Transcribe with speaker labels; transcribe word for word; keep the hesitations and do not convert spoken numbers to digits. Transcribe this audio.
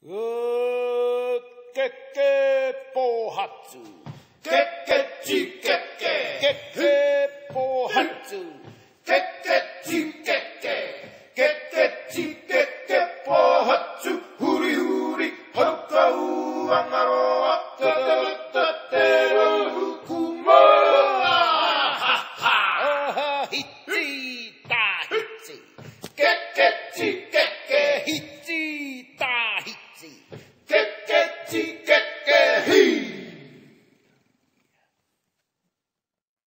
Speaker 1: うーけっけぽはつ
Speaker 2: けっけちけっけ
Speaker 1: けっけぽはつ
Speaker 2: けっけちけっけけっけちけっけぽはつふりふりはるかうあがろあたたた